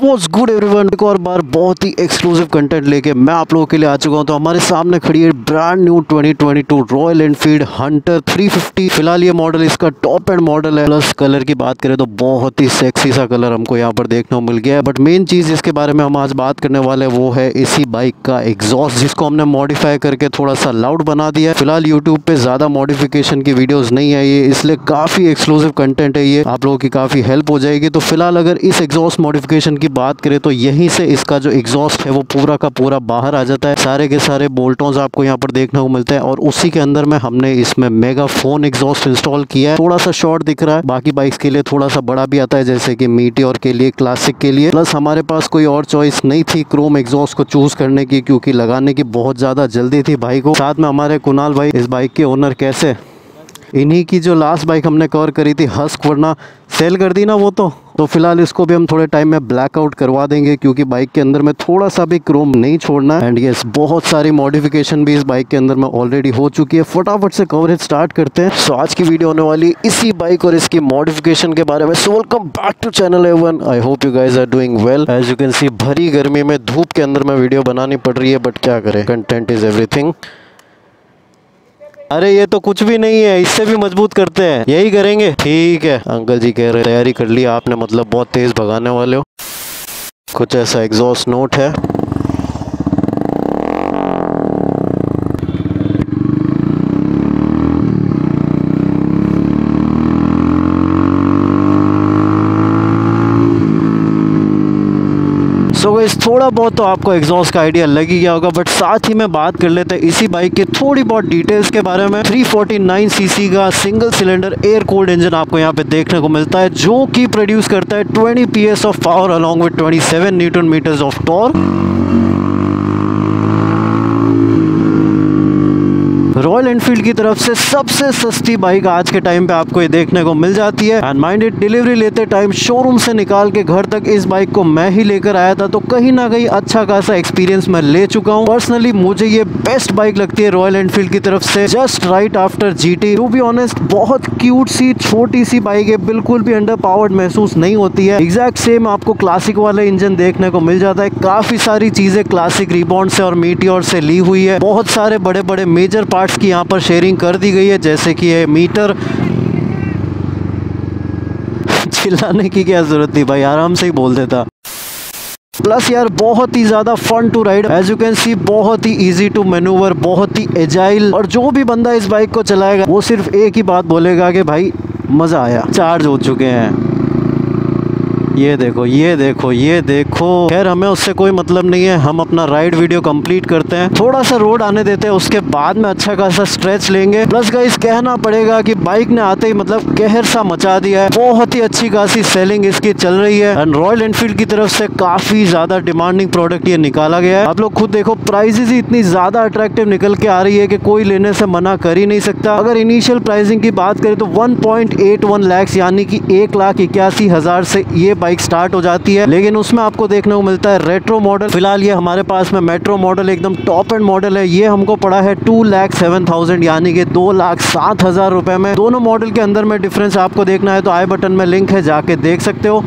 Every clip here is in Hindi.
व्हाट्स गुड एवरीवन, एक और बार बहुत ही एक्सक्लूसिव कंटेंट लेके मैं आप लोगों के लिए आ चुका हूं। तो हमारे सामने खड़ी है brand new 2022 Royal Enfield Hunter 350। फिलहाल ये मॉडल इसका टॉप एंड मॉडल है। प्लस कलर की बात करें तो बहुत ही सेक्सी सा कलर हमको यहाँ पर देखने को मिल गया है। बट मेन चीज जिसके बारे में हम आज बात करने वाले हैं वो है इसी बाइक का एग्जॉस्ट, जिसको हमने मॉडिफाई करके थोड़ा सा लाउड बना दिया है। फिलहाल यूट्यूब पे ज्यादा मॉडिफिकेशन की वीडियोज नहीं है ये, इसलिए काफी एक्सक्लूसिव कंटेंट है ये, आप लोगों की काफी हेल्प हो जाएगी। तो फिलहाल अगर इस एग्जॉस्ट मॉडिफिकेशन की बात करें तो यहीं से इसका जो एग्जॉस्ट है वो पूरा का पूरा बाहर आ जाता है। सारे के सारे बोल्टोंस आपको यहाँ पर देखने को मिलते हैं और उसी के अंदर में हमने इसमें मेगाफोन एग्जॉस्ट इंस्टॉल किया है। थोड़ा सा शॉर्ट दिख रहा है, बाकी बाइक्स के लिए थोड़ा सा बड़ा भी आता है, जैसे कि मीटियोर के लिए, क्लासिक के लिए। प्लस हमारे पास कोई और चॉइस नहीं थी क्रोम एग्जॉस्ट को चूज करने की, क्योंकि लगाने की बहुत ज्यादा जल्दी थी भाई को। साथ में हमारे कुणाल भाई, इस बाइक के ओनर, कैसे इन्हीं की जो लास्ट बाइक हमने कवर करी थी हस्क, वरना सेल कर दी ना वो तो फिलहाल इसको भी हम थोड़े टाइम में ब्लैकआउट करवा देंगे, क्योंकि बाइक के अंदर में थोड़ा सा भी क्रोम नहीं छोड़ना है। एंड यस, बहुत सारी मॉडिफिकेशन भी इस बाइक के अंदर में ऑलरेडी हो चुकी है। फटाफट से कवरेज स्टार्ट करते हैं। सो आज की वीडियो होने वाली इसी बाइक और इसकी मॉडिफिकेशन के बारे में। So welcome back to channel एवन। I hope you guys are doing well. As you can see, भरी गर्मी में धूप के अंदर में वीडियो बनानी पड़ रही है, बट क्या करें, कंटेंट इज एवरीथिंग। अरे ये तो कुछ भी नहीं है, इससे भी मजबूत करते हैं, यही करेंगे। ठीक है अंकल जी कह रहे तैयारी कर ली आपने, मतलब बहुत तेज भगाने वाले हो। कुछ ऐसा एग्जॉस्ट नोट है। सो गाइस, थोड़ा बहुत तो आपको एग्जॉस्ट का आइडिया लग ही गया होगा, बट साथ ही में बात कर लेते हैं इसी बाइक के थोड़ी बहुत डिटेल्स के बारे में। 349 सीसी का single cylinder air cooled engine आपको यहाँ पे देखने को मिलता है, जो कि प्रोड्यूस करता है 20 PS of power along with 27 newton metres of torque. Royal Enfield की तरफ से सबसे सस्ती बाइक आज के टाइम पे आपको ये देखने को मिल जाती है। एंड माइंडेड, डिलीवरी लेते टाइम शोरूम से निकाल के घर तक इस बाइक को मैं ही लेकर आया था, तो कहीं ना कहीं अच्छा खासा एक्सपीरियंस मैं ले चुका हूँ। पर्सनली मुझे ये बेस्ट बाइक लगती है रॉयल एनफील्ड की तरफ से, just right after GT. To be honest, बहुत क्यूट सी छोटी सी बाइक है, बिल्कुल भी अंडर पावर्ड महसूस नहीं होती है। एग्जैक्ट सेम आपको क्लासिक वाला इंजन देखने को मिल जाता है। काफी सारी चीजें क्लासिक रिबॉन्ड से और मीटियोर से ली हुई है। बहुत सारे बड़े बड़े मेजर पार्ट्स की यहाँ पर शेयरिंग कर दी गई है, जैसे कि ये मीटर। चिल्लाने की क्या जरूरत थी भाई, आराम से ही बोल देता। प्लस यार बहुत ही ज्यादा fun to ride, as you can see, बहुत ही इजी टू मैन्यूवर, बहुत ही एजाइल। और जो भी बंदा इस बाइक को चलाएगा वो सिर्फ एक ही बात बोलेगा कि भाई मजा आया। चार्ज हो चुके हैं, ये देखो ये देखो ये देखो। खैर हमें उससे कोई मतलब नहीं है, हम अपना राइड वीडियो कंप्लीट करते हैं। थोड़ा सा रोड आने देते हैं, उसके बाद में अच्छा खासा स्ट्रेच लेंगे। प्लस गाइस, कहना पड़ेगा कि बाइक ने आते ही मतलब कहर सा मचा दिया है। बहुत ही अच्छी खासी सेलिंग इसकी चल रही है। एंड रॉयल एनफील्ड की तरफ से काफी ज्यादा डिमांडिंग प्रोडक्ट ये निकाला गया है। आप लोग खुद देखो, प्राइसेस ही इतनी ज्यादा अट्रैक्टिव निकल के आ रही है कि कोई लेने से मना कर ही नहीं सकता। अगर इनिशियल प्राइसिंग की बात करें तो 1.81 लाख यानी कि 1,81,000 से ये बाइक स्टार्ट हो जाती है। लेकिन उसमें आपको देखने को मिलता है रेट्रो मॉडल। फिलहाल ये हमारे पास में मेट्रो मॉडल एकदम टॉप एंड मॉडल है। ये हमको पड़ा है 2,07,000 यानी कि 2,07,000 रुपए में। दोनों मॉडल के अंदर में डिफरेंस आपको देखना है तो आई बटन में लिंक है, जाके देख सकते हो।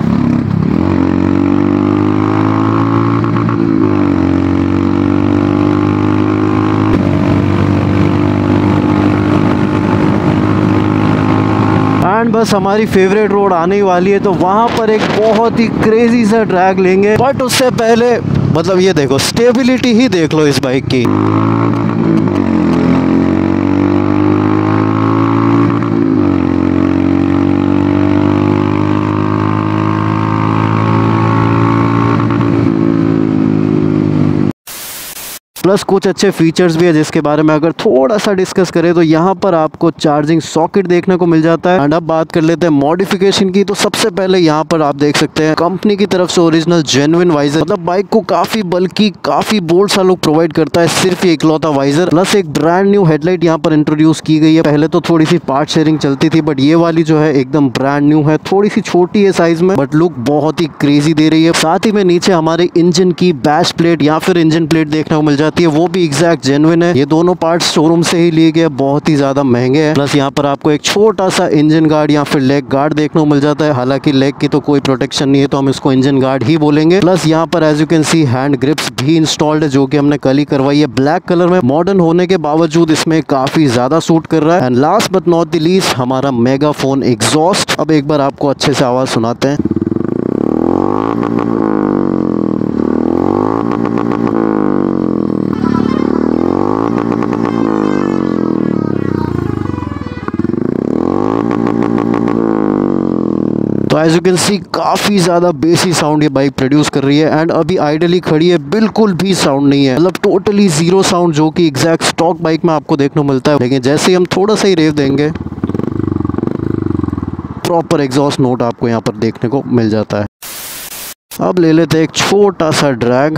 एंड बस हमारी फेवरेट रोड आने वाली है, तो वहां पर एक बहुत ही क्रेजी सा ड्रैग लेंगे। बट उससे पहले मतलब ये देखो, स्टेबिलिटी ही देख लो इस बाइक की। प्लस कुछ अच्छे फीचर्स भी है जिसके बारे में अगर थोड़ा सा डिस्कस करें तो यहाँ पर आपको चार्जिंग सॉकेट देखने को मिल जाता है। एंड अब बात कर लेते हैं मॉडिफिकेशन की। तो सबसे पहले यहाँ पर आप देख सकते हैं कंपनी की तरफ से ओरिजिनल जेन्युइन वाइजर, मतलब बाइक को काफी बल्कि काफी बोल्ड सा लुक प्रोवाइड करता है सिर्फ ये इकलौता वाइजर। प्लस एक ब्रांड न्यू हेडलाइट यहाँ पर इंट्रोड्यूस की गई है। पहले तो थोड़ी सी पार्ट शेयरिंग चलती थी, बट ये वाली जो है एकदम ब्रांड न्यू है। थोड़ी सी छोटी है साइज में, बट लुक बहुत ही क्रेजी दे रही है। साथ ही में नीचे हमारे इंजन की बैश प्लेट या फिर इंजन प्लेट देखने को मिल जाती है। है वो भी एग्जैक्ट जेन्युइन है। ये दोनों पार्ट्स शोरूम से ही लिए गए, बहुत ही ज्यादा महंगे हैं। प्लस यहाँ पर आपको एक छोटा सा इंजन गार्ड या फिर लेग गार्ड देखने को मिल जाता है। हालांकि लेग की तो कोई प्रोटेक्शन नहीं है तो हम इसको इंजन गार्ड ही बोलेंगे। प्लस यहाँ पर as you can see hand grips भी इंस्टॉल्ड है जो कि हमने कल ही करवाई है। ब्लैक कलर में मॉडर्न होने के बावजूद इसमें काफी ज्यादा सूट कर रहा है। And last but not the least हमारा मेगाफोन एग्जॉस्ट। अब एक बार आपको अच्छे से आवाज सुनाते हैं। तो एज यू कैन सी काफ़ी ज़्यादा बेसी साउंड ये बाइक प्रोड्यूस कर रही है। एंड अभी आइडली खड़ी है, बिल्कुल भी साउंड नहीं है, मतलब टोटली जीरो साउंड, जो कि एग्जैक्ट स्टॉक बाइक में आपको देखने को मिलता है। लेकिन जैसे ही हम थोड़ा सा ही रेव देंगे प्रॉपर एग्जॉस्ट नोट आपको यहाँ पर देखने को मिल जाता है। अब ले लेते हैं एक छोटा सा ड्रैग।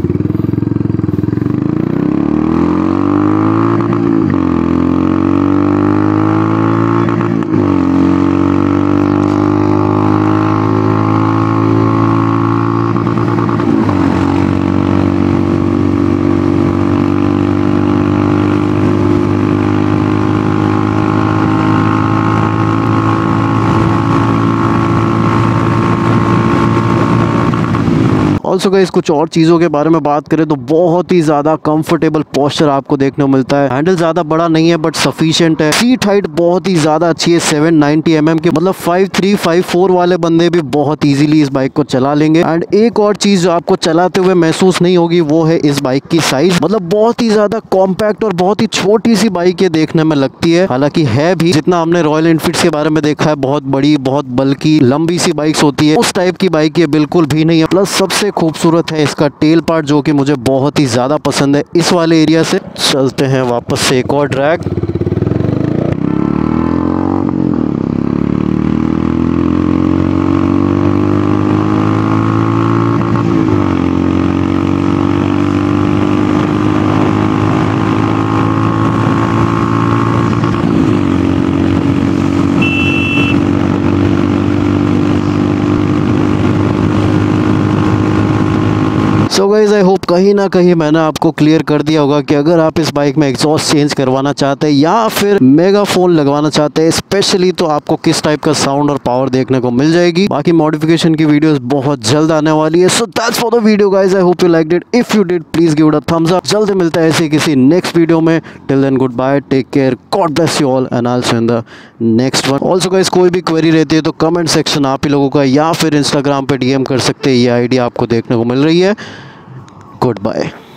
ऑल्सो गाइस कुछ और चीज़ों के बारे में बात करें तो बहुत ही ज़्यादा कंफर्टेबल पोस्चर आपको देखने को मिलता है। हैंडल ज़्यादा बड़ा नहीं है बट सफिशिएंट है। सीट हाइट बहुत ही ज़्यादा अच्छी है, 790 mm की, मतलब 5'3", 5'4" वाले बंदे भी बहुत इजीली इस बाइक को चला लेंगे। एंड एक और चीज़ जो आपको चलाते हुए महसूस नहीं होगी वो है इस बाइक की साइज, मतलब बहुत ही ज़्यादा कॉम्पैक्ट और बहुत ही छोटी सी बाइक ये देखने में लगती है। हालांकि है भी, जितना हमने रॉयल एनफील्ड के बारे में देखा है बहुत बड़ी, बहुत बल्कि, लंबी सी बाइक्स होती है, उस टाइप की बाइक ये बिल्कुल भी नहीं है। प्लस सबसे खूबसूरत है इसका टेल पार्ट जो कि मुझे बहुत ही ज़्यादा पसंद है। इस वाले एरिया से चलते हैं वापस से एक और drag. So guys I hope कहीं ना कहीं मैंने आपको क्लियर कर दिया होगा कि अगर आप इस बाइक में एग्जॉस्ट चेंज करवाना चाहते हैं या फिर मेगाफोन लगवाना चाहते हैं स्पेशली, तो आपको किस टाइप का साउंड और पावर देखने को मिल जाएगी। बाकी मॉडिफिकेशन की वीडियोस बहुत जल्द आने वाली है। So that's for the video guys, I hope you liked it. If you did please give it a thumbs up. जल्द मिलता है ऐसे किसी नेक्स्ट वीडियो में। Till then good bye, take care, God bless you all and I will see you in the next one. Also guys कोई भी क्वेरी रहती है तो कमेंट सेक्शन आप ही लोगों का या फिर इंस्टाग्राम पे DM कर सकते हैं, ये आईडी आपको देखने को मिल रही है। Goodbye.